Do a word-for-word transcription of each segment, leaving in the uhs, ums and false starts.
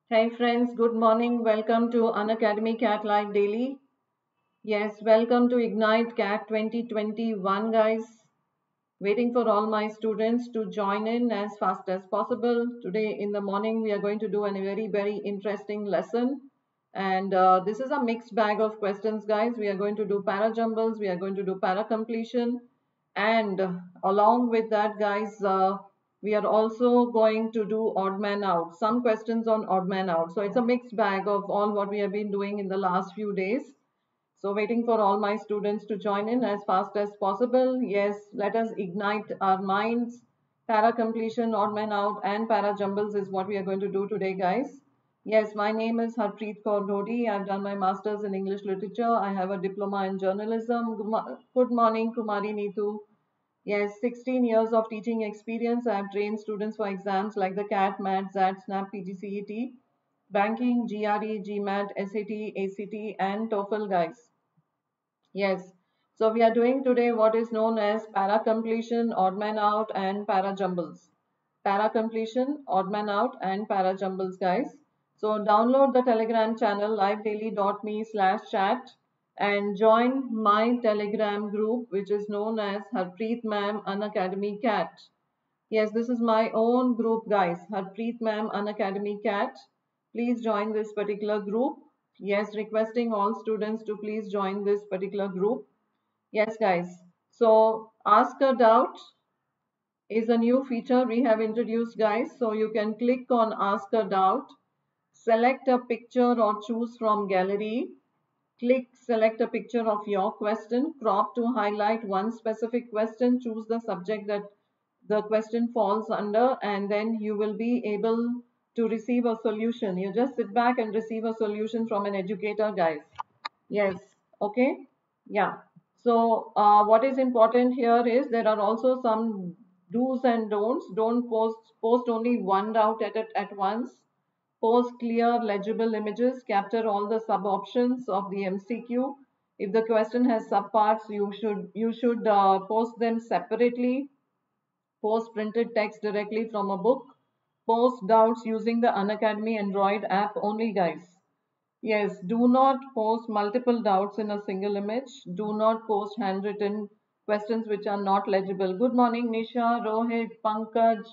Hey friends, good morning. Welcome to Unacademy Cat Live Daily. Yes, welcome to Ignite Cat twenty twenty-one, guys. Waiting for all my students to join in as fast as possible. Today in the morning, we are going to do a very, very interesting lesson. And uh, this is a mixed bag of questions, guys. We are going to do para jumbles, we are going to do para completion, and uh, along with that, guys, uh, we are also going to do odd man out. Some questions on odd man out. So it's a mixed bag of all what we have been doing in the last few days. So waiting for all my students to join in as fast as possible. Yes, let us ignite our minds. Para completion, odd man out, and para jumbles is what we are going to do today, guys. Yes, my name is Harpreet Kaur Dhodi. I've done my master's in English literature. I have a diploma in journalism. Good morning, Kumari Neetu. Yes, sixteen years of teaching experience. I have trained students for exams like the CAT, MAT, XAT, SNAP, P G C E T, banking, G R E, GMAT, S A T, A C T, and TOEFL, guys. Yes. So we are doing today what is known as para completion, odd man out, and para jumbles. Para completion, odd man out, and para jumbles, guys. So download the Telegram channel livedaily.me slash chat and join my Telegram group, which is known as Harpreet Ma'am Unacademy Cat. Yes, this is my own group, guys. Harpreet Ma'am Unacademy Cat. Please join this particular group. Yes, requesting all students to please join this particular group. Yes, guys. So Ask a Doubt is a new feature we have introduced, guys. So you can click on Ask a Doubt, select a picture or choose from gallery, click select a picture of your question, crop to highlight one specific question, choose the subject that the question falls under, and then you will be able to receive a solution. You just sit back and receive a solution from an educator, guys. Yes, okay, yeah. So uh, what is important here is there are also some do's and don'ts. Don't post post only one doubt at it at once. Post clear, legible images. Capture all the sub options of the M C Q. If the question has subparts, you should you should uh, post them separately. Post printed text directly from a book. Post doubts using the Unacademy Android app only, guys. Yes, do not post multiple doubts in a single image. Do not post handwritten questions which are not legible. Good morning, Nisha, Rohit, Pankaj.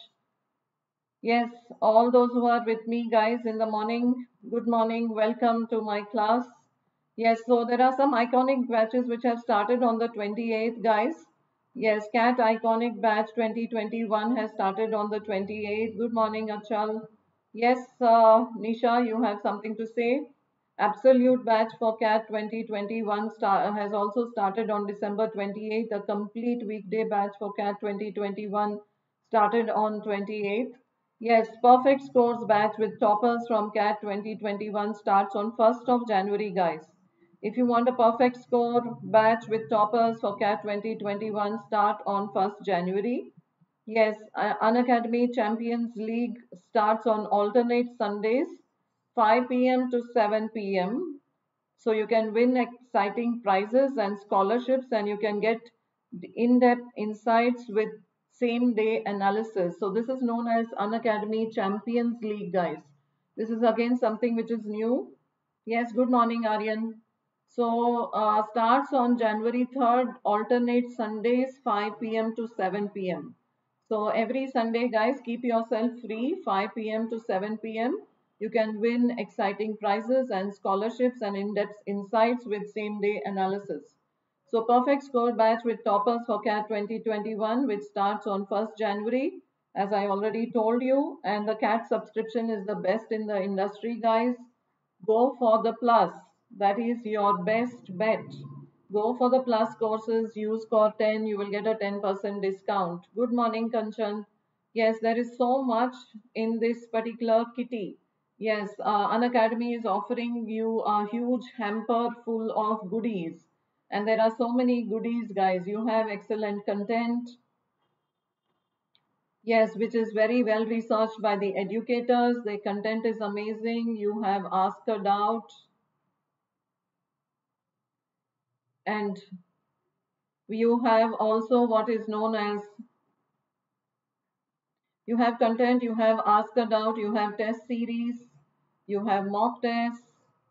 Yes, all those who are with me, guys, in the morning. Good morning. Welcome to my class. Yes, so there are some iconic batches which have started on the twenty-eighth, guys. Yes, Cat Iconic Batch twenty twenty-one has started on the twenty-eighth. Good morning, Achal. Yes, uh, Nisha, you have something to say? Absolute Batch for Cat twenty twenty-one star has also started on December twenty-eighth. The complete weekday batch for Cat twenty twenty-one started on twenty-eighth. Yes, Perfect Scores batch with toppers from Cat twenty twenty-one starts on first of January, guys. If you want a perfect score batch with toppers for Cat twenty twenty-one, start on first January. Yes, uh, Unacademy Champions League starts on alternate Sundays, five p m to seven p m. So you can win exciting prizes and scholarships, and you can get in-depth insights with same-day analysis. So this is known as Unacademy Champions League, guys. This is again something which is new. Yes, good morning, Aryan. So uh, starts on January third, alternate Sundays, five p m to seven p m. So every Sunday, guys, keep yourself free, five p m to seven p m. You can win exciting prizes and scholarships and in-depth insights with same-day analysis. So perfect score batch with toppers for Cat twenty twenty-one, which starts on first January, as I already told you. And the Cat subscription is the best in the industry, guys. Go for the plus. That is your best bet. Go for the plus courses. Use core ten. You will get a ten percent discount. Good morning, Kanchan. Yes, there is so much in this particular kitty. Yes, uh, Unacademy is offering you a huge hamper full of goodies. And there are so many goodies, guys. You have excellent content. Yes, which is very well researched by the educators. The content is amazing. You have Ask a Doubt, and you have also what is known as you have content, you have Ask a Doubt, you have test series, You have mock tests,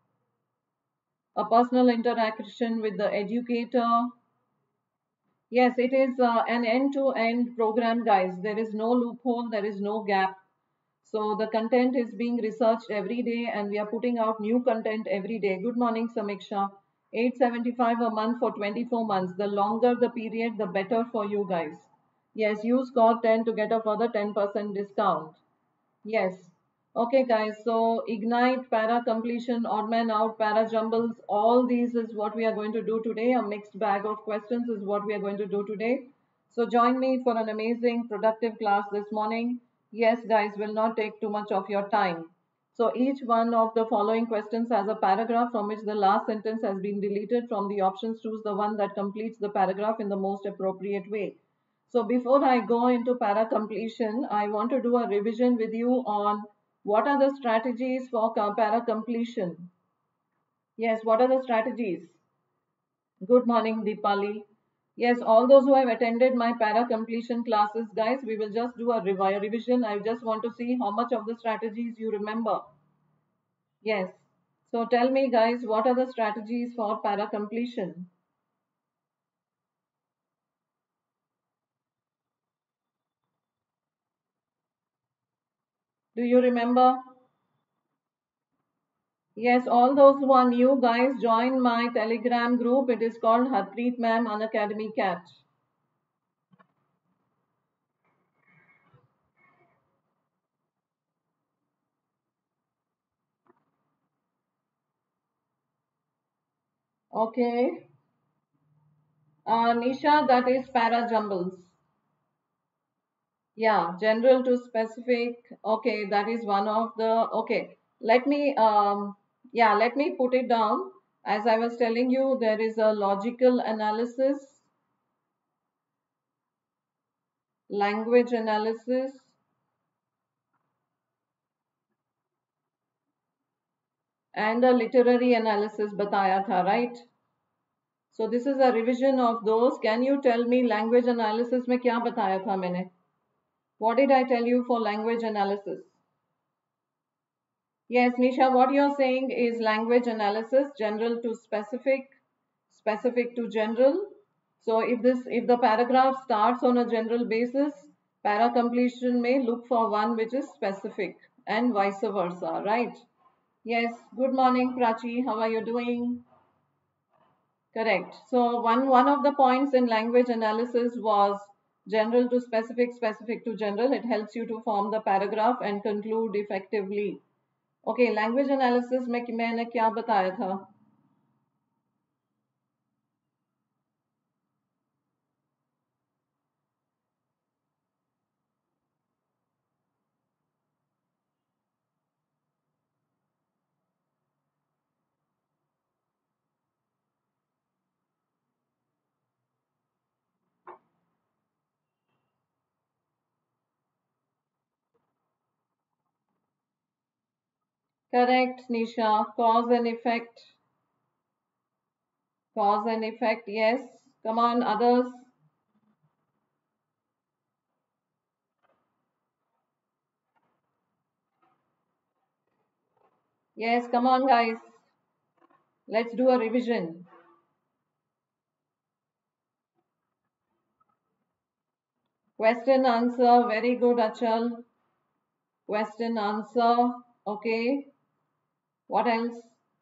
a personal interaction with the educator. Yes, it is uh, an end-to-end program, guys. There is no loophole, there is no gap. So the content is being researched every day and we are putting out new content every day. Good morning, Samiksha. eight seventy-five a month for twenty-four months. The longer the period, the better for you guys. Yes, use code ten to get a further ten percent discount. Yes. Okay, guys. So Ignite, para completion, odd man out, para jumbles, all these is what we are going to do today. A mixed bag of questions is what we are going to do today. So join me for an amazing, productive class this morning. Yes, guys, will not take too much of your time. So each one of the following questions has a paragraph from which the last sentence has been deleted. From the options, choose the one that completes the paragraph in the most appropriate way. So before I go into para completion, I want to do a revision with you on what are the strategies for para completion. Yes, what are the strategies? Good morning, Deepali. Yes, all those who have attended my para completion classes, guys, we will just do a revi revision. I just want to see how much of the strategies you remember. Yes. So tell me, guys, what are the strategies for para completion? Do you remember? Yes, all those who are new, guys, join my Telegram group. It is called Harpreet Ma'am Unacademy Cat. Okay. Uh, Nisha, that is para jumbles. Yeah, general to specific. Okay, that is one of the. Okay, let me. Um, yeah, let me put it down. As I was telling you, there is a logical analysis, language analysis, and a literary analysis. Bataya tha, right? So this is a revision of those. Can you tell me language analysis में क्या बताया था मैंने? What did I tell you for language analysis? Yes, Nisha, what you're saying is language analysis, general to specific, specific to general. So if this, if the paragraph starts on a general basis, para completion may look for one which is specific and vice versa, right? Yes, good morning, Prachi. How are you doing? Correct. So one, one of the points in language analysis was general to specific, specific to general. It helps you to form the paragraph and conclude effectively. Okay, language analysis में कि मैंने क्या बताया था? Correct, Nisha. Cause and effect. Cause and effect. Yes. Come on, others. Yes, come on, guys. Let's do a revision. Question answer. Very good, Achal. Question answer. Okay. What else?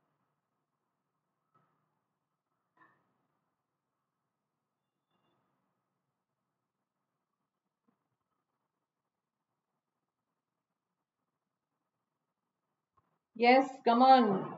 Yes, come on.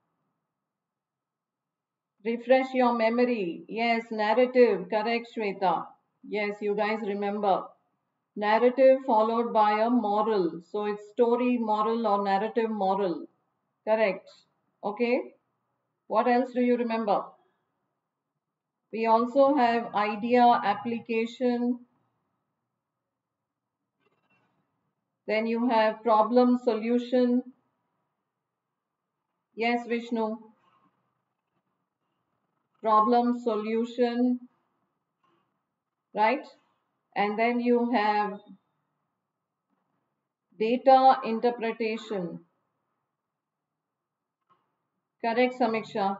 Refresh your memory. Yes, narrative. Correct, Shweta. Yes, you guys remember. Narrative followed by a moral. So it's story, moral, or narrative, moral. Correct. Okay. What else do you remember? We also have idea, application. Then you have problem, solution. Yes, Vishnu. Problem, solution. Right? And then you have data interpretation. Correct, Samiksha.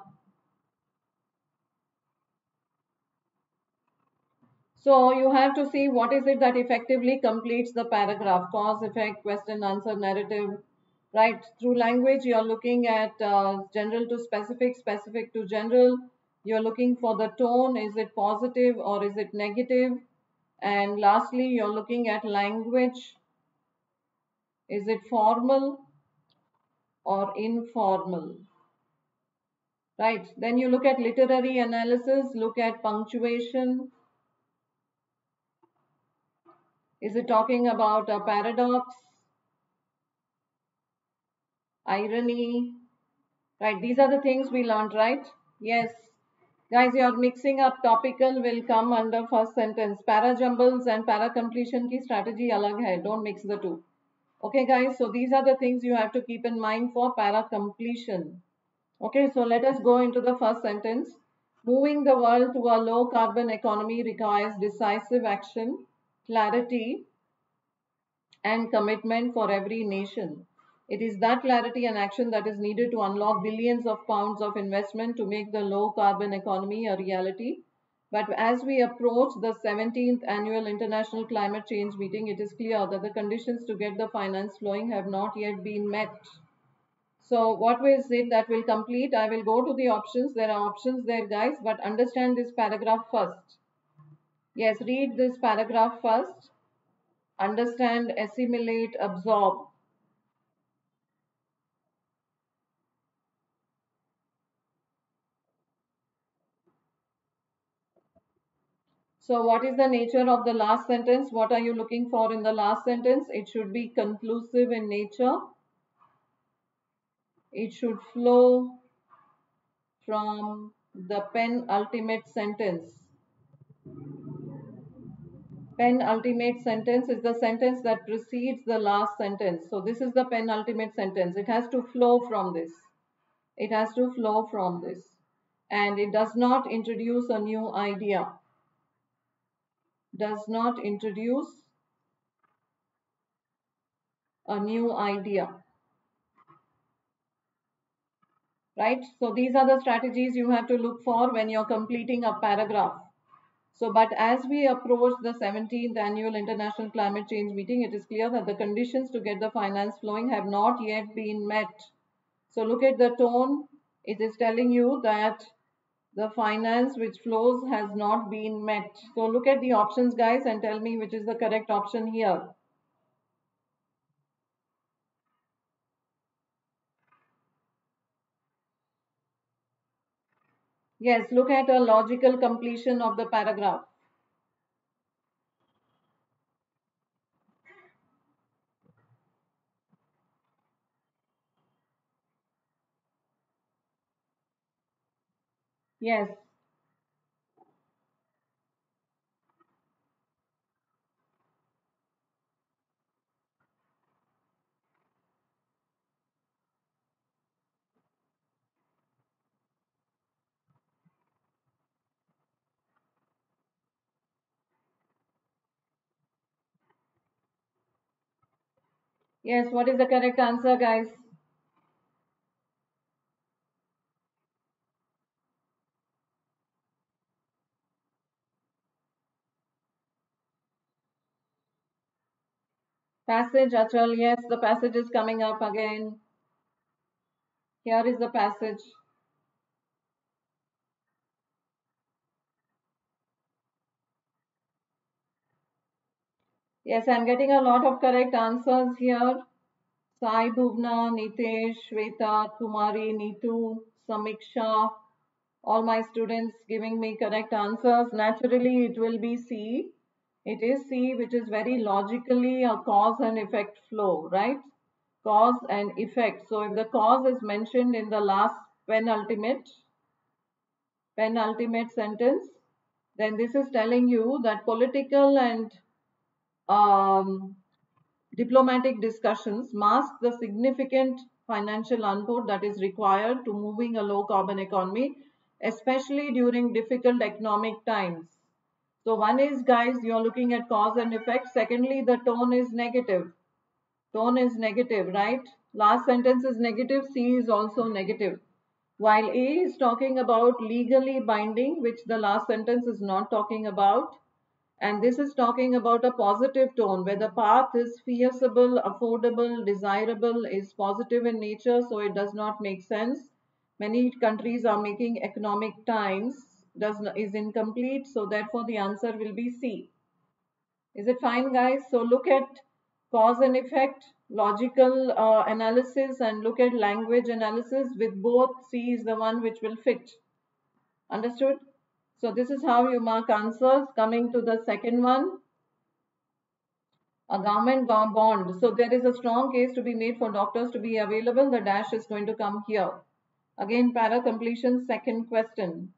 So you have to see what is it that effectively completes the paragraph. Cause, effect, question, answer, narrative. Right. Through language, you're looking at uh, general to specific, specific to general. You're looking for the tone. Is it positive or is it negative? And lastly, you're looking at language. Is it formal or informal? Right. Then you look at literary analysis, look at punctuation. Is it talking about a paradox, irony? Right. These are the things we learned, right? Yes. Guys, you're mixing up. Topical will come under first sentence. Para jumbles and para completion ki strategy alag hai. Don't mix the two. Okay, guys. So these are the things you have to keep in mind for para completion. Okay, so let us go into the first sentence. Moving the world to a low carbon economy requires decisive action, clarity, and commitment for every nation. It is that clarity and action that is needed to unlock billions of pounds of investment to make the low carbon economy a reality. But as we approach the seventeenth annual International Climate Change meeting, it is clear that the conditions to get the finance flowing have not yet been met. So what is it that will complete? I will go to the options. There are options there, guys, but understand this paragraph first. Yes, read this paragraph first. Understand, assimilate, absorb. So what is the nature of the last sentence? What are you looking for in the last sentence? It should be conclusive in nature. It should flow from the penultimate sentence. Penultimate sentence is the sentence that precedes the last sentence. So this is the penultimate sentence. It has to flow from this. It has to flow from this. And it does not introduce a new idea. Does not introduce a new idea. Right? So these are the strategies you have to look for when you're completing a paragraph. So, but as we approach the seventeenth annual International Climate Change meeting, it is clear that the conditions to get the finance flowing have not yet been met. So look at the tone. It is telling you that the finance which flows has not been met. So look at the options, guys, and tell me which is the correct option here. Yes, look at a logical completion of the paragraph. Yes. Yes, what is the correct answer, guys? Passage, Achal. Yes, the passage is coming up again. Here is the passage. Yes, I'm getting a lot of correct answers here. Sai, Bhuvna, Nitesh, Shweta, Kumari, Neetu, Samiksha, all my students giving me correct answers. Naturally, it will be C. It is C, which is very logically a cause and effect flow, right? Cause and effect. So if the cause is mentioned in the last penultimate, penultimate sentence, then this is telling you that political and um, diplomatic discussions mask the significant financial input that is required to moving a low carbon economy, especially during difficult economic times. So one is, guys, you're looking at cause and effect. Secondly, the tone is negative. Tone is negative, right? Last sentence is negative. C is also negative. while A is talking about legally binding, which the last sentence is not talking about. And this is talking about a positive tone where the path is feasible, affordable, desirable, is positive in nature, so it does not make sense. Many countries are making economic times, does not, is incomplete, so therefore the answer will be C. Is it fine, guys? So look at cause and effect, logical uh, analysis, and look at language analysis. With both, C is the one which will fit. Understood? So this is how you mark answers. Coming to the second one, a government bond. So there is a strong case to be made for doctors to be available. The dash is going to come here. Again, para completion, second question.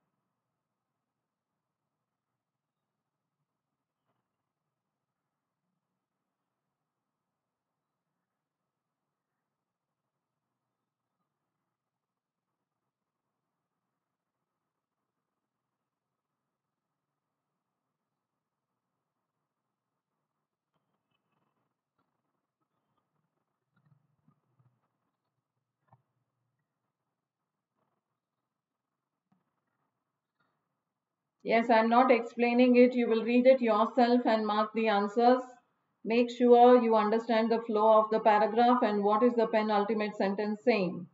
Yes, I'm not explaining it. You will read it yourself and mark the answers. Make sure you understand the flow of the paragraph and what is the penultimate sentence saying.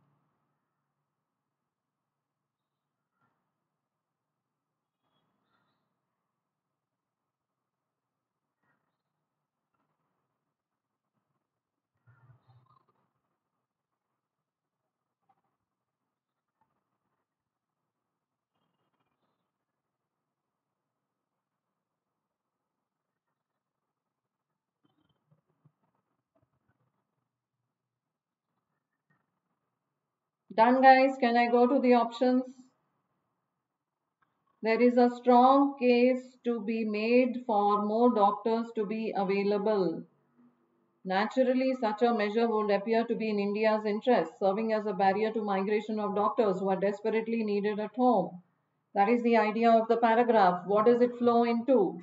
Done, guys. Can I go to the options? There is a strong case to be made for more doctors to be available. Naturally, such a measure would appear to be in India's interest, serving as a barrier to migration of doctors who are desperately needed at home. That is the idea of the paragraph. What does it flow into?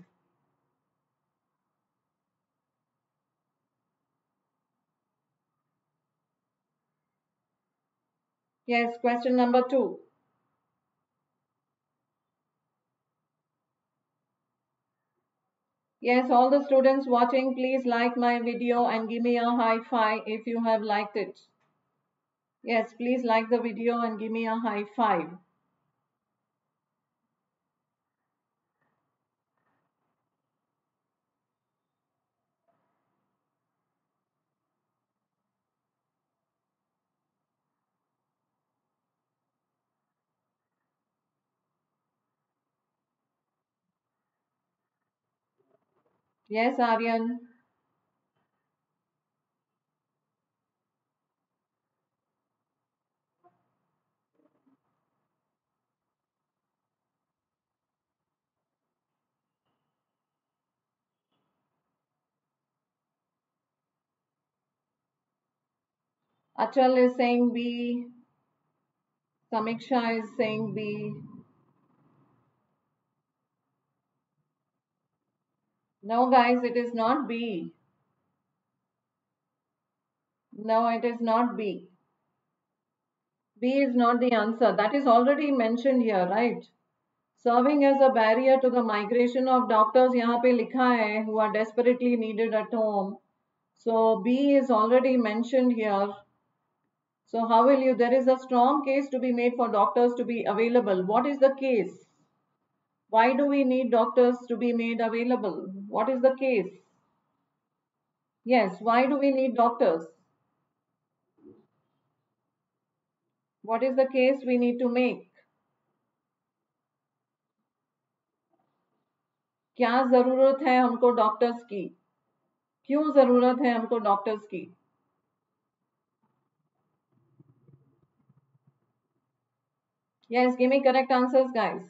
Yes, question number two. Yes, all the students watching, please like my video and give me a high five if you have liked it. Yes, please like the video and give me a high five. Yes, Aryan. Achal is saying B. Samiksha is saying B. No, guys, it is not B. No, it is not B. B is not the answer. That is already mentioned here, right? Serving as a barrier to the migration of doctors, यहाँ पे लिखा है, who are desperately needed at home. So B is already mentioned here. So how will you, there is a strong case to be made for doctors to be available. What is the case? Why do we need doctors to be made available? What is the case? Yes, why do we need doctors? What is the case we need to make? क्या जरूरत है हमको doctors की? क्यों जरूरत है हमको doctors की? Yes, give me correct answers, guys.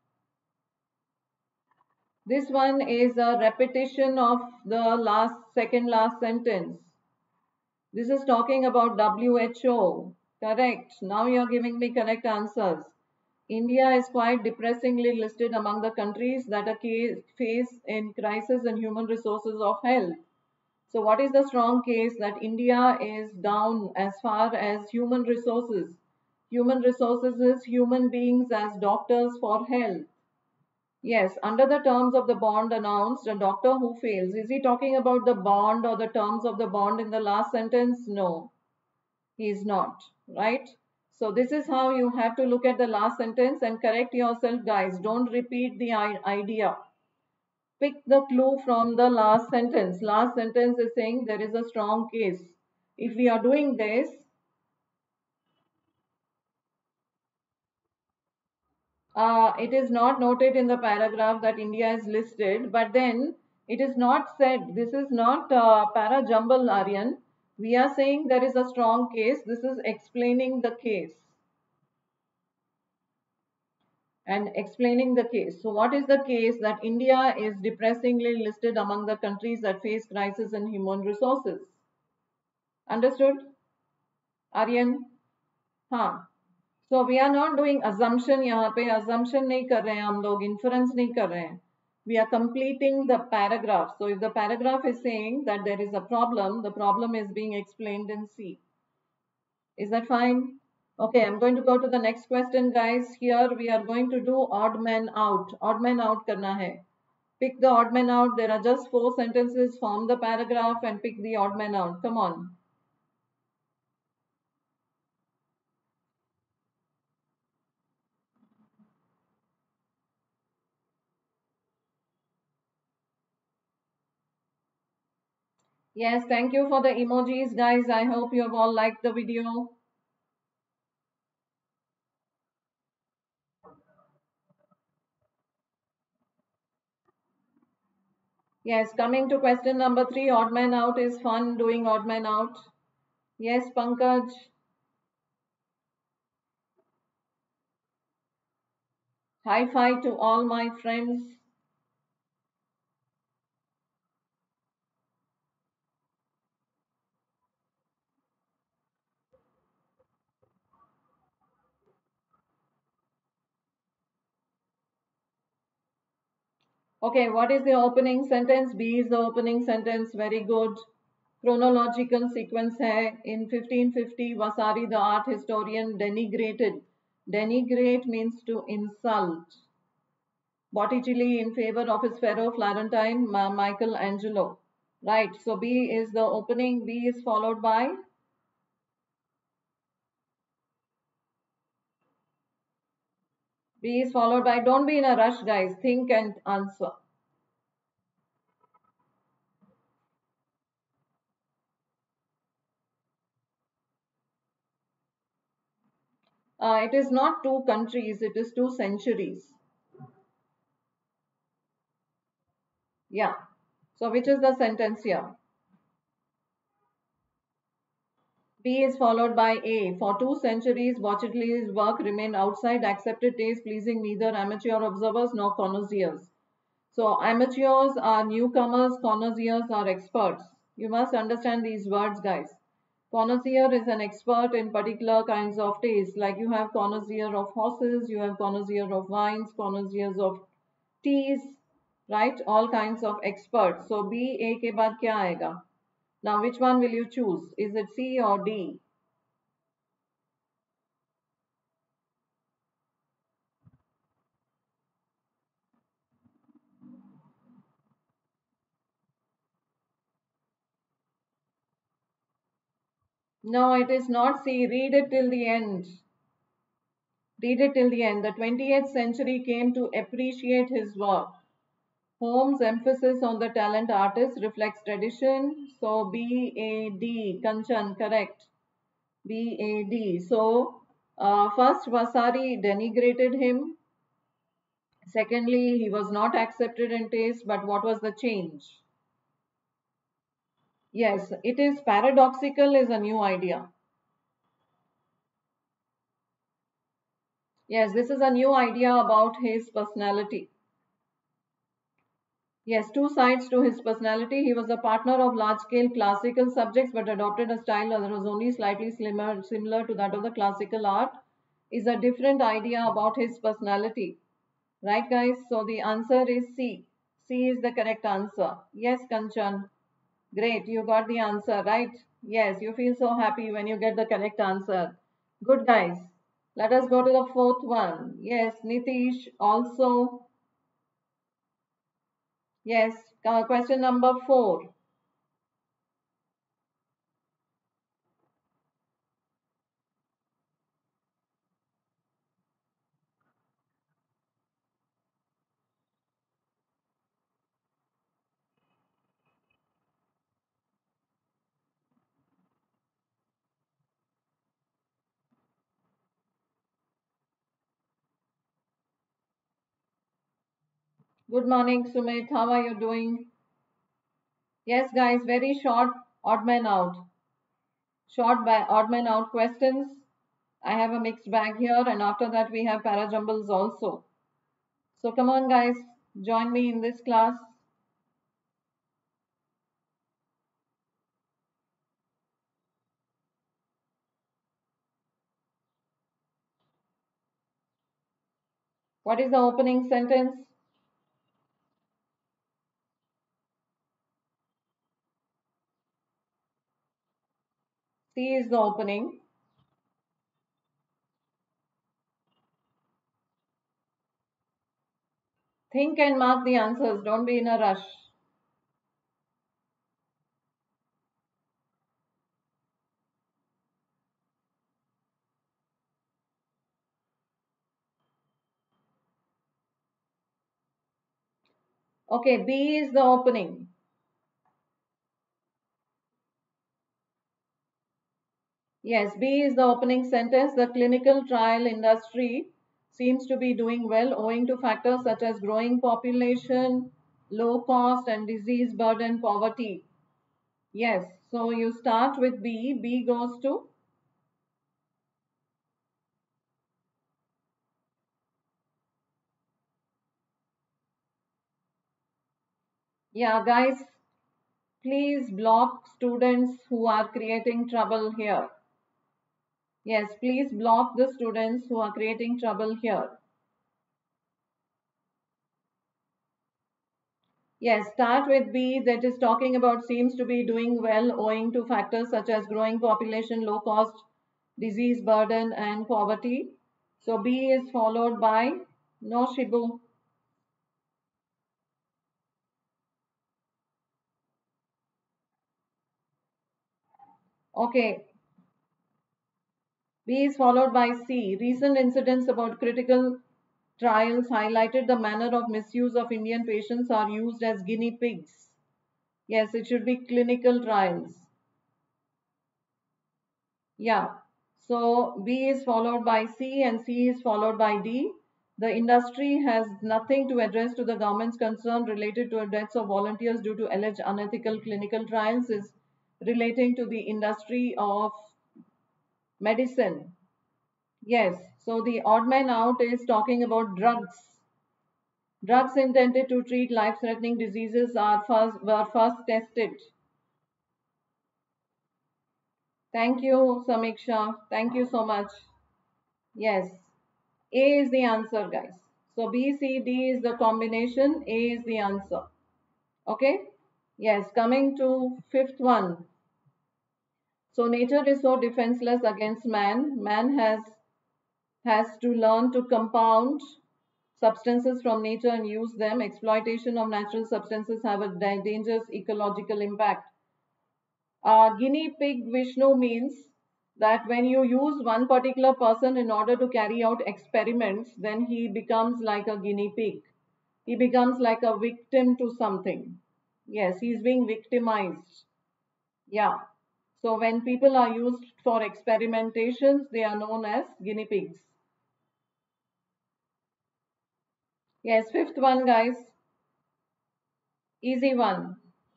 This one is a repetition of the last second last sentence. This is talking about W H O. Correct. Now you're giving me correct answers. India is quite depressingly listed among the countries that are face in crisis in human resources of health. So what is the strong case that India is down as far as human resources, Human resources is human beings as doctors for health. Yes, under the terms of the bond announced, a doctor who fails. Is he talking about the bond or the terms of the bond in the last sentence? No, he is not, right? So this is how you have to look at the last sentence and correct yourself, guys. Don't repeat the idea. Pick the clue from the last sentence. Last sentence is saying there is a strong case. If we are doing this, uh, it is not noted in the paragraph that India is listed, but then it is not said. This is not uh, para jumble, Aryan. We are saying there is a strong case. This is explaining the case and explaining the case. So what is the case? That India is depressingly listed among the countries that face crisis in human resources. Understood, Aryan? हाँ. So we are not doing assumption यहाँ पे assumption नहीं कर रहे हैं हम लोग inference नहीं कर रहे हैं. We are completing the paragraph. So if the paragraph is saying that there is a problem, the problem is being explained in C. Is that fine? Okay, I'm going to go to the next question, guys. Here we are going to do odd man out. Odd man out करना है. Pick the odd man out. There are just four sentences. Form the paragraph and pick the odd man out. Come on. Yes, thank you for the emojis, guys. I hope you have all liked the video. Yes, coming to question number three, odd man out is fun doing odd man out. Yes, Pankaj. High five to all my friends. Okay, what is the opening sentence? B is the opening sentence. Very good. Chronological sequence hai. In fifteen fifty, Vasari, the art historian, denigrated. Denigrate means to insult. Botticelli in favor of his fellow Florentine, Ma Michelangelo. Right, so B is the opening. B is followed by B is followed by, don't be in a rush, guys. Think and answer. Uh, it is not two countries, it is two centuries. Yeah. So which is the sentence here? B is followed by A. For two centuries, Botticelli's work remained outside accepted taste, pleasing neither amateur observers nor connoisseurs. So amateurs are newcomers, connoisseurs are experts. You must understand these words, guys. Connoisseur is an expert in particular kinds of taste. Like you have connoisseur of horses, you have connoisseur of wines, connoisseurs of teas, right? All kinds of experts. So B, A के बाद क्या आएगा? Now which one will you choose? Is it C or D? No, it is not C. Read it till the end. Read it till the end. The twentieth century came to appreciate his work. Holmes' emphasis on the talent artist reflects tradition. So B A D, Kanchan, correct. B A D. So uh, first Vasari denigrated him. Secondly, he was not accepted in taste, but what was the change? Yes, it is paradoxical is a new idea. Yes, this is a new idea about his personality. Yes, two sides to his personality. He was a partner of large-scale classical subjects but adopted a style that was only slightly slimmer, similar to that of the classical art. Is a different idea about his personality. Right, guys? So the answer is C. C is the correct answer. Yes, Kanchan. Great, you got the answer, right? Yes, you feel so happy when you get the correct answer. Good, guys. Let us go to the fourth one. Yes, Nitish also. Yes, uh, question number four. Good morning, Sumit. How are you doing? Yes, guys, very short odd man out. Short by odd man out questions. I have a mixed bag here, and after that, we have parajumbles also. So, come on, guys, join me in this class. What is the opening sentence? C is the opening. Think and mark the answers. Don't be in a rush. Okay, B is the opening. Yes, B is the opening sentence. The clinical trial industry seems to be doing well owing to factors such as growing population, low cost, and disease burden poverty. Yes, so you start with B. B goes to, yeah, guys, please block students who are creating trouble here. Yes, please block the students who are creating trouble here. Yes, start with B, that is talking about seems to be doing well owing to factors such as growing population, low cost, disease burden, and poverty. So B is followed by no Shibu. Okay, B is followed by C. Recent incidents about critical trials highlighted the manner of misuse of Indian patients are used as guinea pigs. Yes, it should be clinical trials. Yeah. So B is followed by C and C is followed by D. The industry has nothing to address to the government's concern related to deaths of volunteers due to alleged unethical clinical trials is relating to the industry of medicine. Yes. So the odd man out is talking about drugs. Drugs intended to treat life-threatening diseases are first, were first tested. Thank you, Samiksha. Thank you so much. Yes. A is the answer, guys. So B, C, D is the combination. A is the answer. Okay? Yes, coming to fifth one. So nature is so defenseless against man. Man has has to learn to compound substances from nature and use them. Exploitation of natural substances have a dangerous ecological impact. Uh, guinea pig Vishnu means that when you use one particular person in order to carry out experiments, then he becomes like a guinea pig. He becomes like a victim to something. Yes, he's being victimized. Yeah. So when people are used for experimentations, they are known as guinea pigs. Yes, fifth one, guys. Easy one.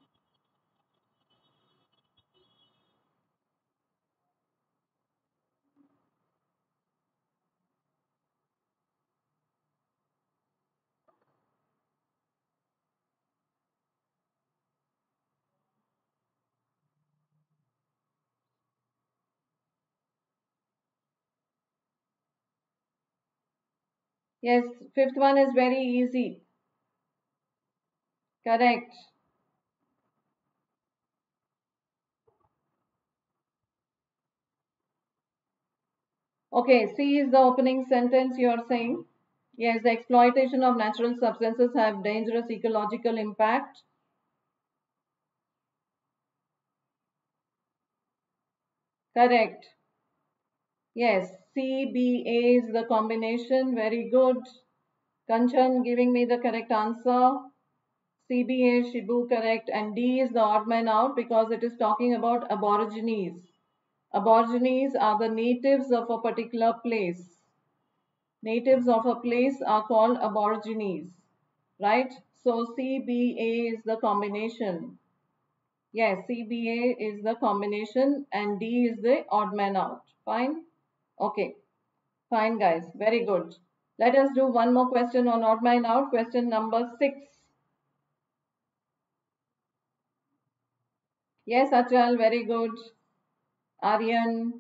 Yes, fifth one is very easy. Correct. Okay, C is the opening sentence you are saying. Yes, the exploitation of natural substances have dangerous ecological impact. Correct. Yes, C, B, A is the combination. Very good. Kanchan giving me the correct answer. C B A, Shibu correct. And D is the odd man out because it is talking about aborigines. Aborigines are the natives of a particular place. Natives of a place are called aborigines. Right? So C B A is the combination. Yes, C B A is the combination and D is the odd man out. Fine? Okay. Fine, guys. Very good. Let us do one more question on odd man out. Question number six. Yes, Achal, very good. Aryan.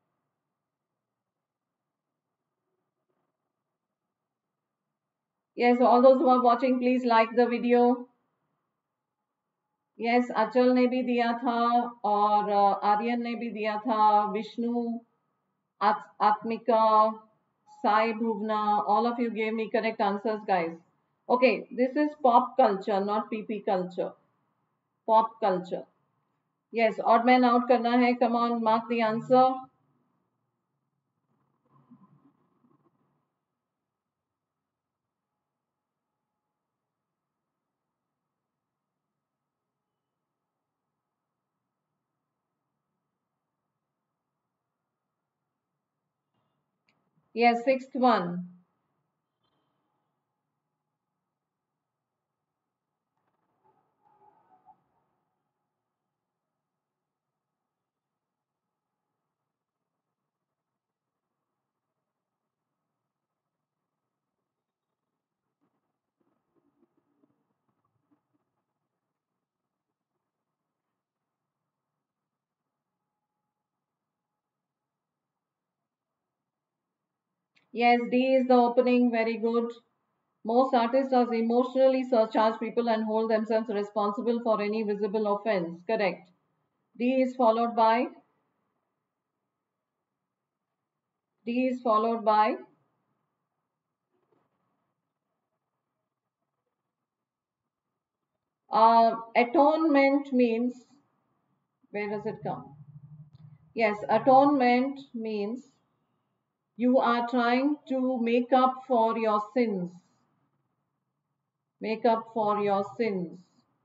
Yes, all those who are watching, please like the video. Yes, Achal ने भी दिया था और आर्यन ने भी दिया था, Vishnu, Atmika, Sai Bhuvna, all of you gave me correct answers, guys. Okay, this is pop culture, not P P culture. Pop culture. Yes, odd man out karna hai. Come on, mark the answer. Yes, sixth one. Yes, D is the opening. Very good. Most artists are emotionally surcharge people and hold themselves responsible for any visible offense. Correct. D is followed by D is followed by uh, atonement means, where does it come? Yes, atonement means you are trying to make up for your sins. Make up for your sins.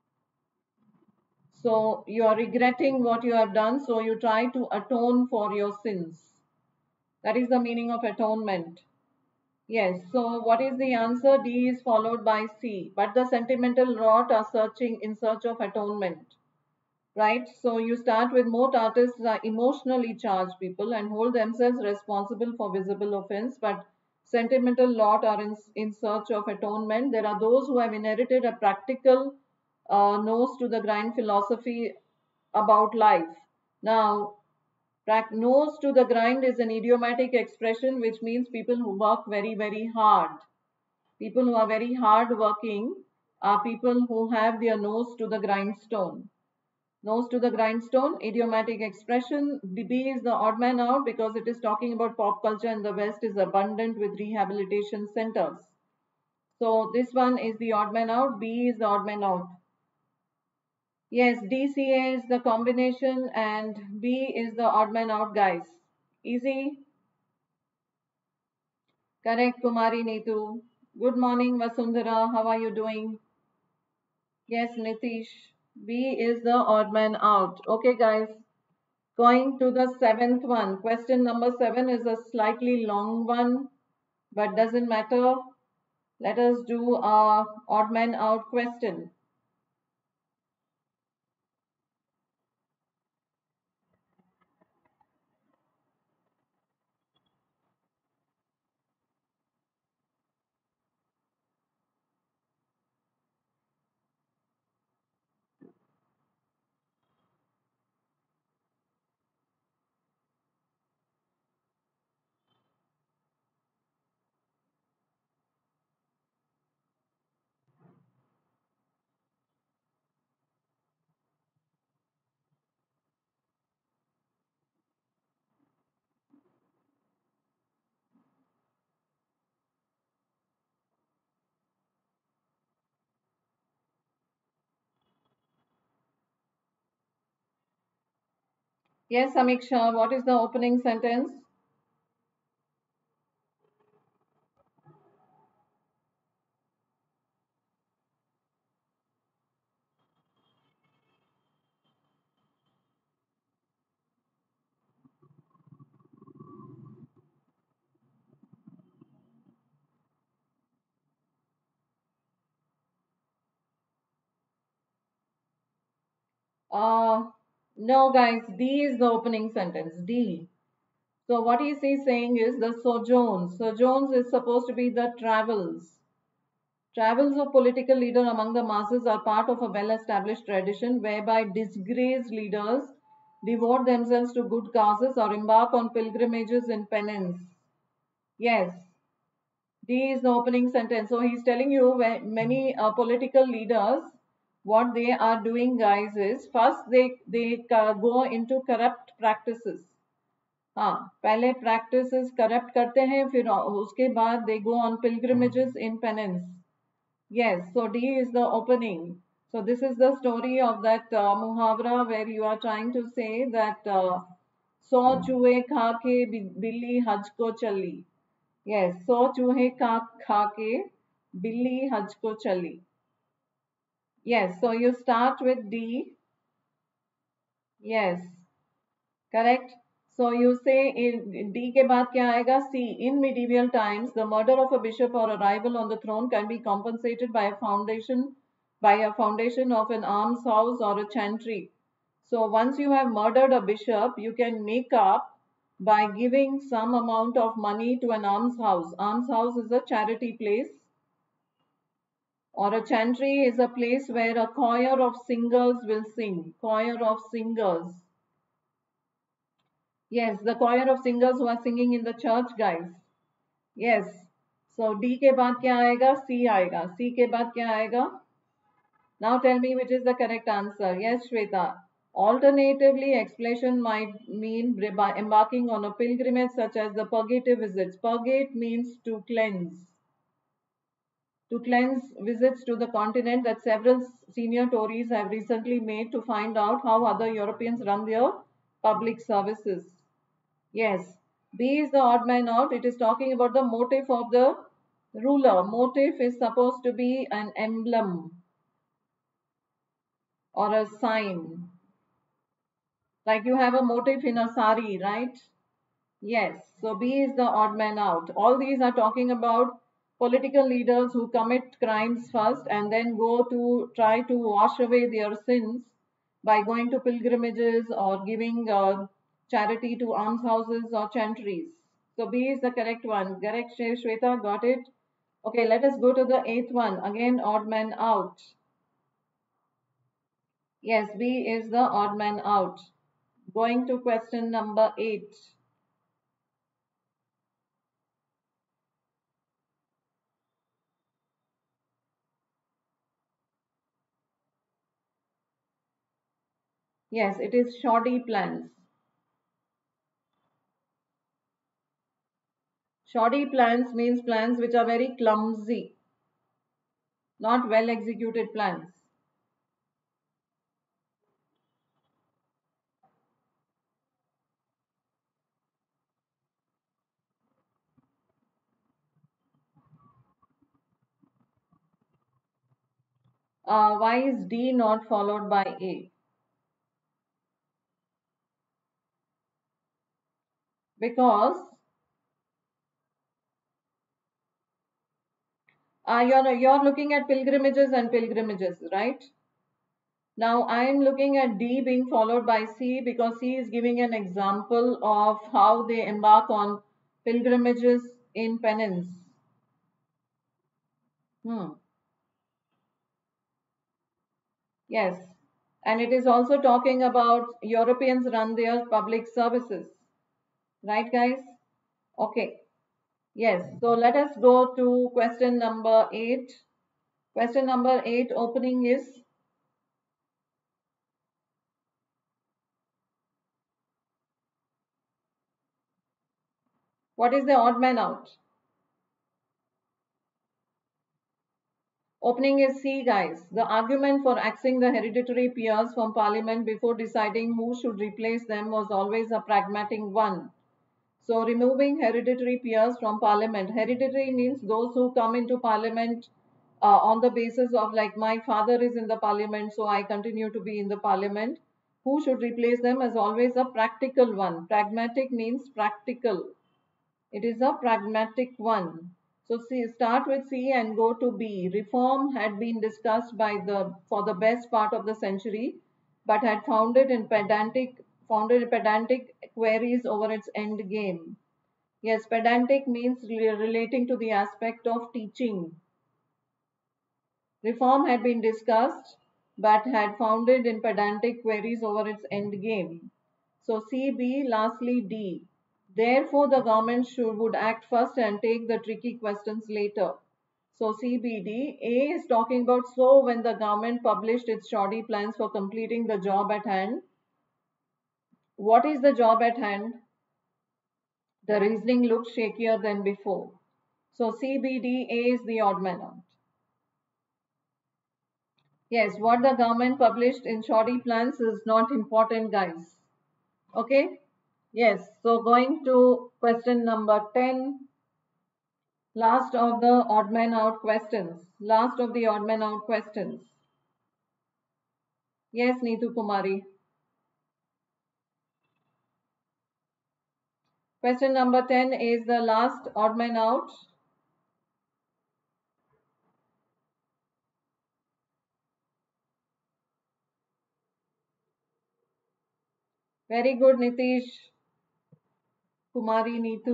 So you are regretting what you have done, so you try to atone for your sins. That is the meaning of atonement. Yes, so what is the answer? D is followed by C. But the sentimental rot are searching in search of atonement. Right? So you start with most artists are emotionally charged people and hold themselves responsible for visible offense, but sentimental lot are in, in search of atonement. There are those who have inherited a practical uh, nose to the grind philosophy about life. Now, nose to the grind is an idiomatic expression which means people who work very, very hard. People who are very hard working are people who have their nose to the grindstone. Nose to the grindstone, idiomatic expression. The B is the odd man out because it is talking about pop culture and the West is abundant with rehabilitation centers. So this one is the odd man out. B is the odd man out. Yes, D C A is the combination and B is the odd man out, guys. Easy. Correct, Kumari Neetu. Good morning, Vasundhara. How are you doing? Yes, Nitish. B is the odd man out. Okay, guys. Going to the seventh one. Question number seven is a slightly long one, but doesn't matter. Let us do a odd man out question. Yes, Samiksha, what is the opening sentence? Uh, no, guys, D is the opening sentence. D. So what is he saying is the sojourns. Sojourns is supposed to be the travels. Travels of political leader among the masses are part of a well-established tradition whereby disgraced leaders devote themselves to good causes or embark on pilgrimages in penance. Yes, D is the opening sentence. So he's telling you when many uh, political leaders, what they are doing, guys, is first they they uh, go into corrupt practices. हाँ, पहले practices corrupt करते हैं, फिर उसके बाद they go on pilgrimages in penance. Yes, so D is the opening. So this is the story of that uh, muhavra where you are trying to say that uh, सौ चूहे खा के बिल्ली हज को चली. Yes, सौ चूहे खा खा के बिल्ली हज को चली. Yes, so you start with D. Yes, correct. So you say in D के बाद क्या आएगा? C. In medieval times, the murder of a bishop or a rival on the throne can be compensated by a foundation by a foundation of an almshouse or a chantry. So once you have murdered a bishop, you can make up by giving some amount of money to an almshouse. Almshouse is a charity place, or a chantry is a place where a choir of singers will sing. Choir of singers. Yes, the choir of singers who are singing in the church, guys. Yes. So D के बाद क्या आएगा? C आएगा. C के बाद क्या आएगा? Now tell me which is the correct answer. Yes, Shweta. Alternatively, explanation might mean embarking on a pilgrimage such as the purgative visits. Purgate means to cleanse. To cleanse visits to the continent that several senior Tories have recently made to find out how other Europeans run their public services. Yes. B is the odd man out. It is talking about the motive of the ruler. Motive is supposed to be an emblem or a sign. Like you have a motive in a sari, right? Yes. So B is the odd man out. All these are talking about political leaders who commit crimes first and then go to try to wash away their sins by going to pilgrimages or giving uh, charity to almshouses or chantries. So B is the correct one. Correct, Shweta, got it? Okay, let us go to the eighth one. Again, odd man out. Yes, B is the odd man out. Going to question number eight. Yes, it is shoddy plans. Shoddy plans means plans which are very clumsy, not well executed plans. Uh, why is D not followed by A? Because uh, you're, you're looking at pilgrimages and pilgrimages, right? Now I'm looking at D being followed by C because C is giving an example of how they embark on pilgrimages in penance. Hmm. Yes. And it is also talking about Europeans run their public services. Right, guys? Okay. Yes. So let us go to question number eight. Question number eight opening is what is the odd man out? Opening is C, guys. The argument for axing the hereditary peers from parliament before deciding who should replace them was always a pragmatic one. So removing hereditary peers from parliament. Hereditary means those who come into parliament uh, on the basis of, like, my father is in the parliament, so I continue to be in the parliament. Who should replace them is always a practical one. Pragmatic means practical. It is a pragmatic one. So C, start with C and go to B. Reform had been discussed by the for the best part of the century, but had founded in pedantic founded in pedantic queries over its end game. Yes, pedantic means re- relating to the aspect of teaching. Reform had been discussed, but had founded in pedantic queries over its end game. So C, B, lastly D. Therefore, the government should would act first and take the tricky questions later. So C B D. A is talking about, so when the government published its shoddy plans for completing the job at hand. What is the job at hand? The reasoning looks shakier than before. So C B D. A is the odd man out. Yes, what the government published in shoddy plans is not important, guys. Okay? Yes, so going to question number ten. Last of the odd man out questions. Last of the odd man out questions. Yes, Neetu Kumari. Question number ten is the last odd man out. Very good, Nitish. Kumari, Neetu.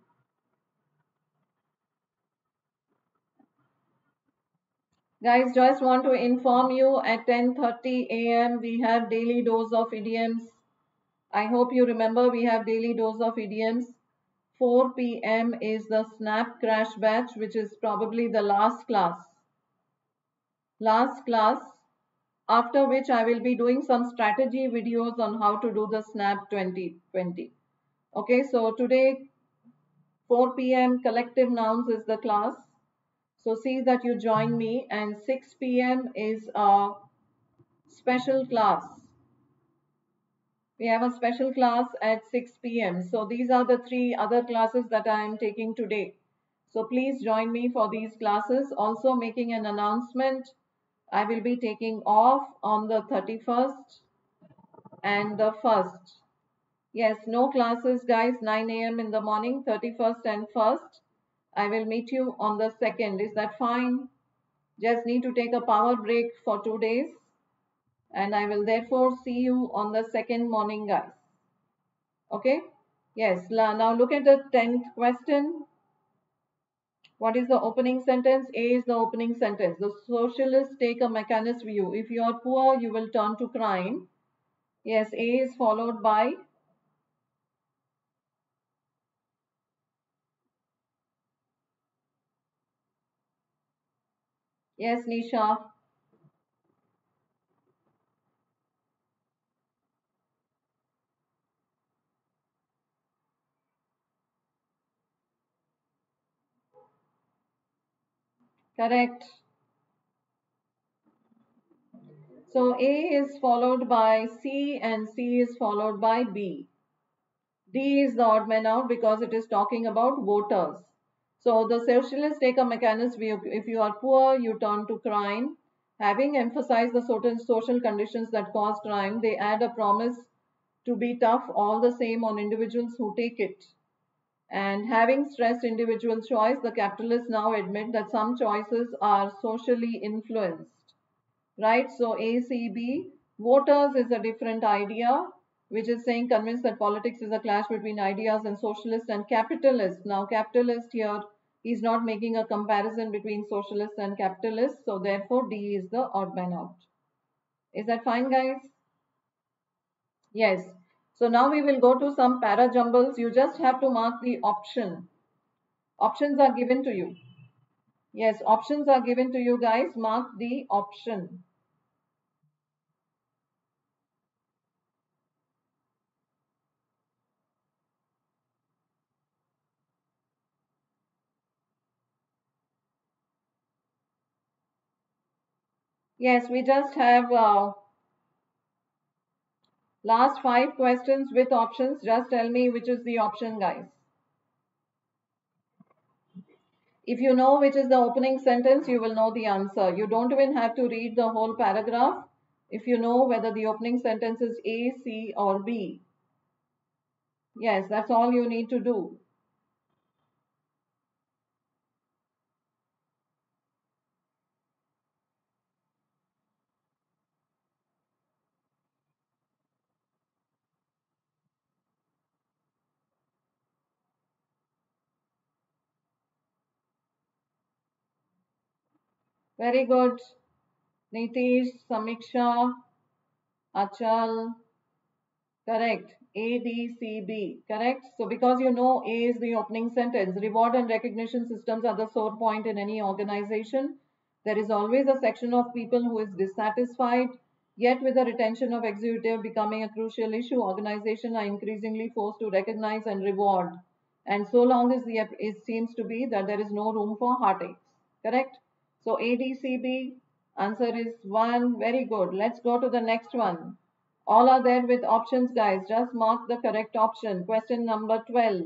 Guys, just want to inform you at ten thirty a m we have daily dose of idioms. I hope you remember we have daily dose of idioms. four p m is the snap crash batch, which is probably the last class. Last class, after which I will be doing some strategy videos on how to do the snap twenty twenty. Okay, so today four p m collective nouns is the class. So see that you join me, and six p m is a special class. We have a special class at six p m So these are the three other classes that I am taking today. So please join me for these classes. Also making an announcement, I will be taking off on the thirty-first and the first. Yes, no classes, guys. nine a m in the morning, thirty-first and first. I will meet you on the second. Is that fine? Just need to take a power break for two days. And I will therefore see you on the second morning, guys. Okay? Yes, now look at the tenth question. What is the opening sentence? A is the opening sentence. The socialists take a mechanist view. If you are poor, you will turn to crime. Yes, A is followed by. Yes, Nisha. Correct. So A is followed by C and C is followed by B. D is the odd man out because it is talking about voters. So the socialists take a mechanist view. If you are poor, you turn to crime. Having emphasized the certain social conditions that cause crime, they add a promise to be tough all the same on individuals who take it. And having stressed individual choice, the capitalists now admit that some choices are socially influenced. Right? So A C B, voters is a different idea, which is saying convinced that politics is a clash between ideas and socialists and capitalists. Now, capitalist here is not making a comparison between socialists and capitalists, so therefore D is the odd man out. Is that fine, guys? Yes. So now we will go to some para jumbles. You just have to mark the option. Options are given to you. Yes, options are given to you, guys. Mark the option. Yes, we just have uh, last five questions with options. Just tell me which is the option, guys. If you know which is the opening sentence, you will know the answer. You don't even have to read the whole paragraph if you know whether the opening sentence is A, C, or B. Yes, that's all you need to do. Very good. Nitish, Samiksha, Achal, correct. A, D, C, B, correct. So because you know A is the opening sentence, reward and recognition systems are the sore point in any organization. There is always a section of people who is dissatisfied, yet with the retention of executive becoming a crucial issue, organizations are increasingly forced to recognize and reward. And so long as the it seems to be that there is no room for heartaches, correct? So A, D, C, B, answer is one. Very good. Let's go to the next one. All are there with options, guys. Just mark the correct option. Question number twelve.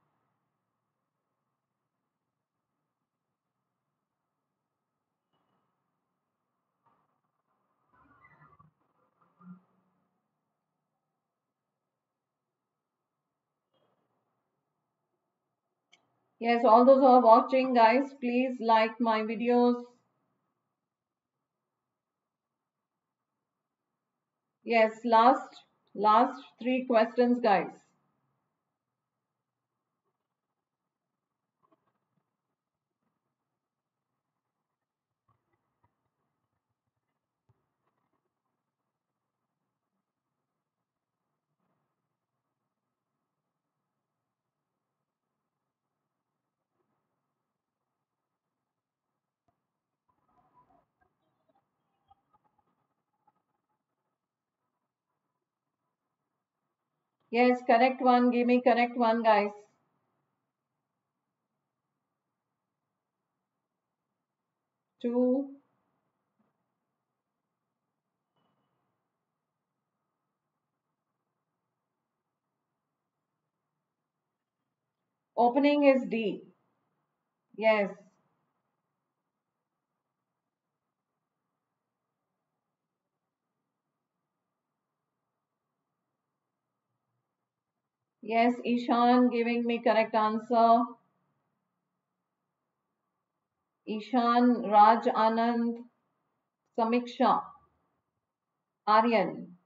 Yes, all those who are watching, guys, please like my videos. Yes, last, last three questions, guys. Yes, correct one. Give me correct one, guys. Two. Opening is D. Yes. Yes, Ishan giving me correct answer. Ishan, Raj Anand, Samiksha, Aryan.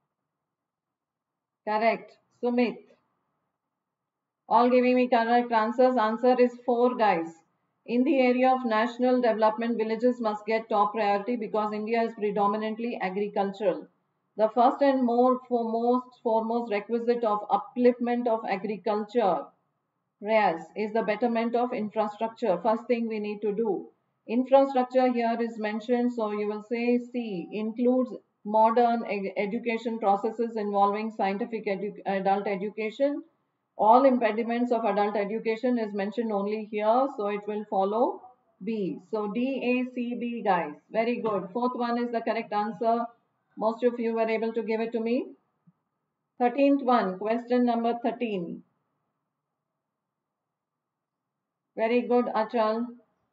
Correct. Sumit. All giving me correct answers. Answer is four, guys. In the area of national development, villages must get top priority because India is predominantly agricultural. The first and more foremost foremost requisite of upliftment of agriculture, yes, is the betterment of infrastructure. First thing we need to do. Infrastructure here is mentioned, so you will say C includes modern ed- education processes involving scientific edu- adult education. All impediments of adult education is mentioned only here, so it will follow B. So D, A, C, B, guys. Very good. Fourth one is the correct answer. Most of you were able to give it to me. thirteenth one, question number thirteen. Very good, Achal.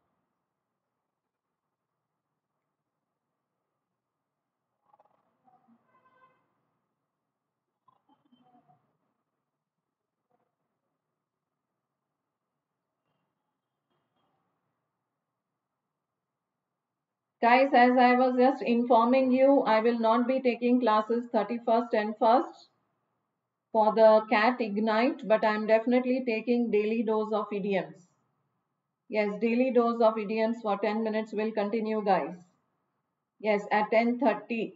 Guys, as I was just informing you, I will not be taking classes thirty-first and first for the CAT Ignite, but I'm definitely taking daily dose of idioms. Yes, daily dose of idioms for ten minutes will continue, guys. Yes, at ten thirty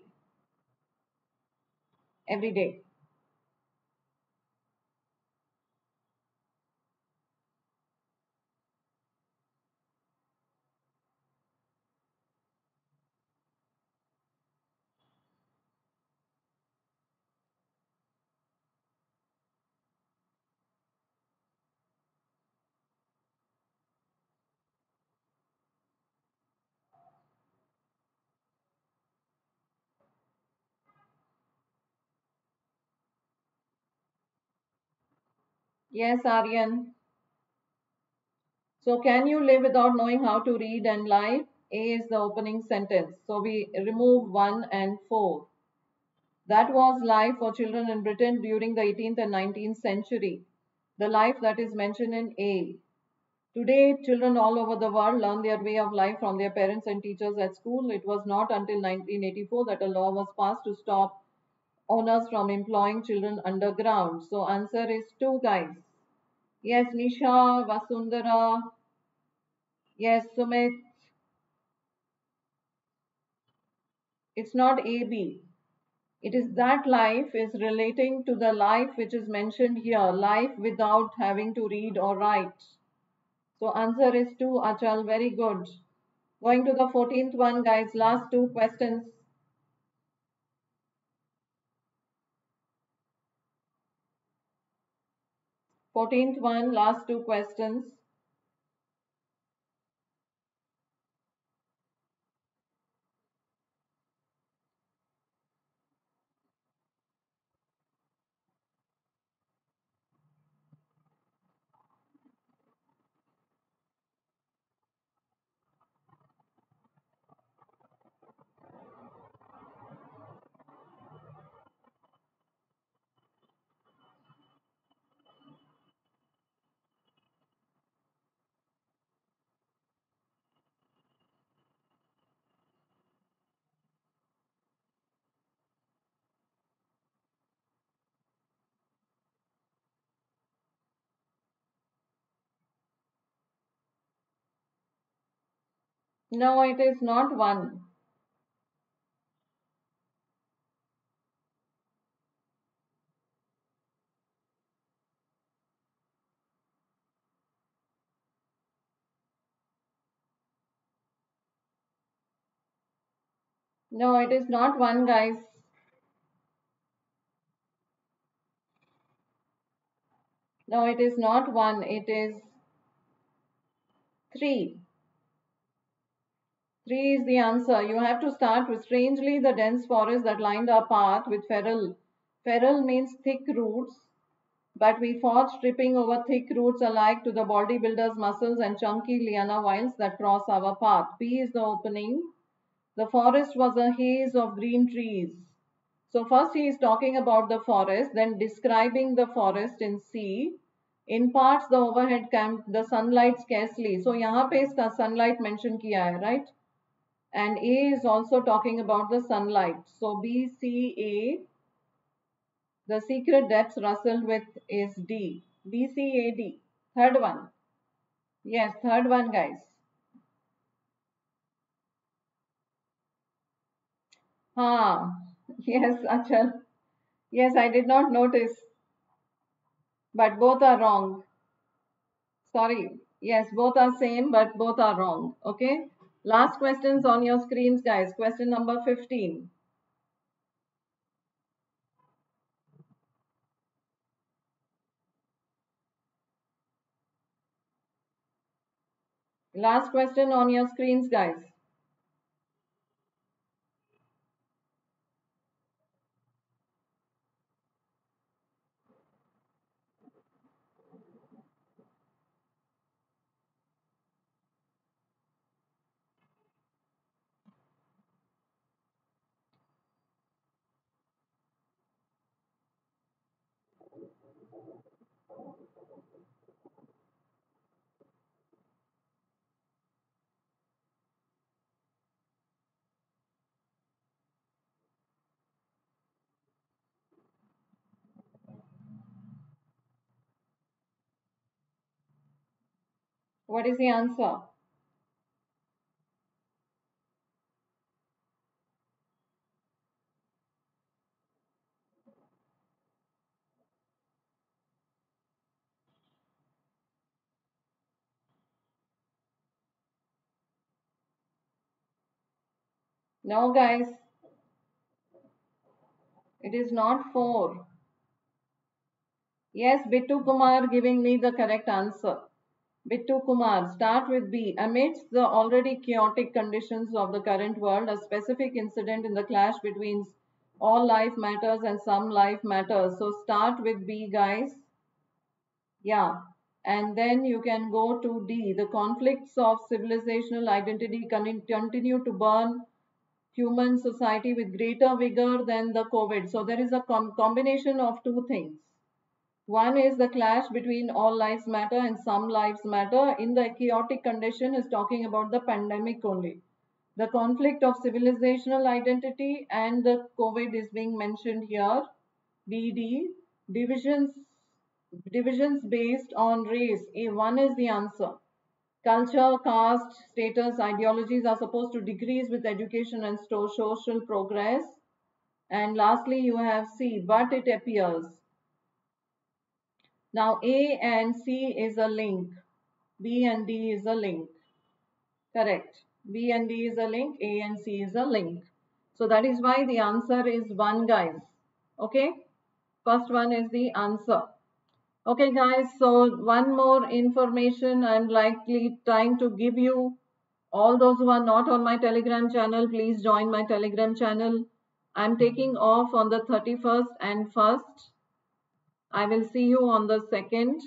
every day. Yes, Aryan. So can you live without knowing how to read and lie? A is the opening sentence. So we remove one and four. That was life for children in Britain during the eighteenth and nineteenth century. The life that is mentioned in A. Today, children all over the world learn their way of life from their parents and teachers at school. It was not until nineteen eighty-four that a law was passed to stop owners from employing children underground. So answer is two, guys. Yes, Nisha, Vasundhara. Yes, Sumit. It's not A B. It is that life is relating to the life which is mentioned here, life without having to read or write. So answer is two, Achal. Very good. Going to the fourteenth one, guys. Last two questions. fourteenth one, last two questions. No, it is not one. No, it is not one, guys. No, it is not one. It is three. Three is the answer. You have to start with strangely the dense forest that lined our path with feral. Feral means thick roots, but we fought tripping over thick roots alike to the bodybuilder's muscles and chunky liana vines that cross our path. B is the opening. The forest was a haze of green trees. So first he is talking about the forest, then describing the forest in C. In parts the overhead camp, the sunlight scarcely. So यहाँ पे इसका sunlight mention किया है, right? And A is also talking about the sunlight. So B, C, A. The secret depths rustled with is D. B, C, A, D. Third one. Yes, third one, guys. Ah, yes, Achal. Yes, I did not notice, but both are wrong. Sorry. Yes, both are same, but both are wrong. Okay. Last questions on your screens, guys. Question number fifteen. Last question on your screens, guys. What is the answer? No, guys. It is not four. Yes, Bittu Kumar giving me the correct answer. Bittu Kumar, start with B. Amidst the already chaotic conditions of the current world, a specific incident in the clash between all life matters and some life matters. So start with B, guys. Yeah. And then you can go to D. The conflicts of civilizational identity con- continue to burn human society with greater vigor than the COVID. So there is a com- combination of two things. One is the clash between all lives matter and some lives matter. In the chaotic condition is talking about the pandemic only. The conflict of civilizational identity and the COVID is being mentioned here. B D, divisions divisions based on race. A one is the answer. Culture, caste, status, ideologies are supposed to decrease with education and social progress. And lastly, you have C, but it appears. Now, A and C is a link. B and D is a link. Correct. B and D is a link. A and C is a link. So that is why the answer is one, guys. Okay. First one is the answer. Okay, guys. So one more information I'm likely trying to give you. All those who are not on my Telegram channel, please join my Telegram channel. I'm taking off on the thirty-first and first. I will see you on the second.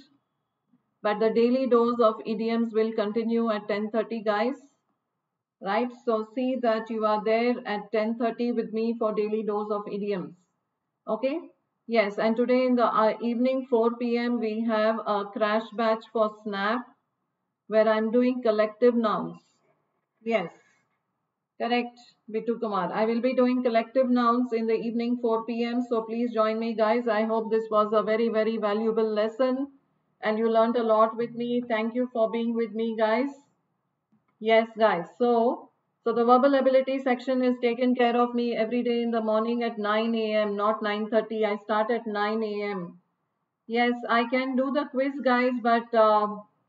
But the daily dose of idioms will continue at ten thirty, guys. Right? So see that you are there at ten thirty with me for daily dose of idioms. Okay? Yes, and today in the uh, evening four p m we have a crash batch for Snap where I'm doing collective nouns. Yes, correct, Bitu Kumar. I will be doing collective nouns in the evening four p m So please join me, guys. I hope this was a very, very valuable lesson and you learned a lot with me. Thank you for being with me, guys. Yes, guys. So, so the verbal ability section is taken care of me every day in the morning at nine a m, not nine thirty. I start at nine a m. Yes, I can do the quiz, guys, but uh,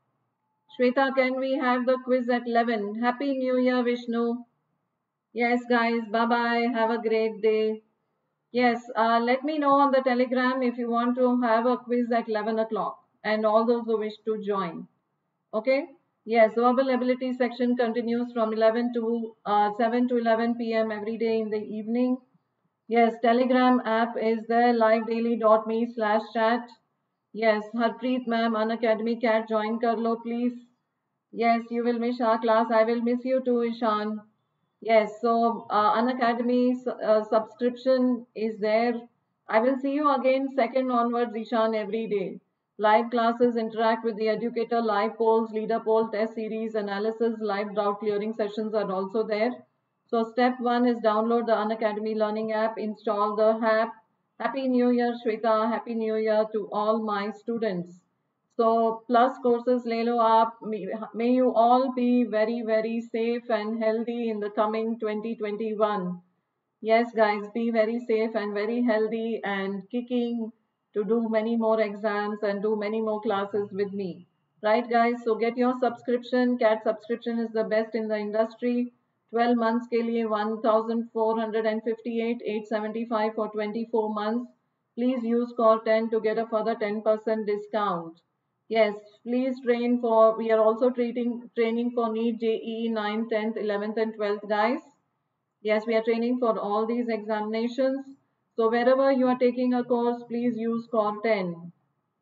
Shweta, can we have the quiz at eleven? Happy New Year, Vishnu. Yes, guys. Bye bye. Have a great day. Yes, uh, let me know on the Telegram if you want to have a quiz at eleven o'clock and all those who wish to join. Okay. Yes, verbal ability section continues from eleven to uh, seven to eleven p m every day in the evening. Yes, Telegram app is there, livedaily.me slash chat. Yes, Harpreet ma'am, Unacademy Cat, join kar lo, please. Yes, you will miss our class. I will miss you too, Ishan. Yes, so uh, Unacademy uh, subscription is there. I will see you again second onwards, Ishan, every day. Live classes, interact with the educator, live polls, leader poll, test series, analysis, live doubt clearing sessions are also there. So step one is download the Unacademy Learning app, install the app. Happy New Year, Shweta. Happy New Year to all my students. So plus courses le lo aap. May you all be very, very safe and healthy in the coming twenty twenty-one. Yes, guys, be very safe and very healthy and kicking to do many more exams and do many more classes with me. Right, guys? So get your subscription. CAT subscription is the best in the industry. twelve months के लिए one thousand four hundred fifty-eight, eight seventy-five for twenty-four months. Please use call ten to get a further ten percent discount. Yes, please train for, we are also treating, training for NEET, J E E, ninth, tenth, eleventh and twelfth, guys. Yes, we are training for all these examinations. So wherever you are taking a course, please use core ten.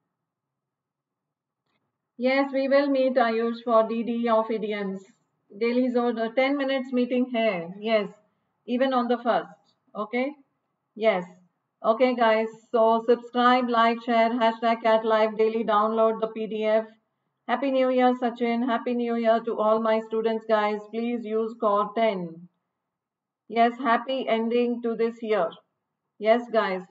Yes, we will meet Ayush for D D of idioms. Daily zone, uh, ten minutes meeting here. Yes, even on the first. Okay. Yes. Okay, guys. So subscribe, like, share, hashtag cat live daily, download the P D F. Happy New Year, Sachin. Happy New Year to all my students, guys. Please use core ten. Yes, happy ending to this year. Yes, guys.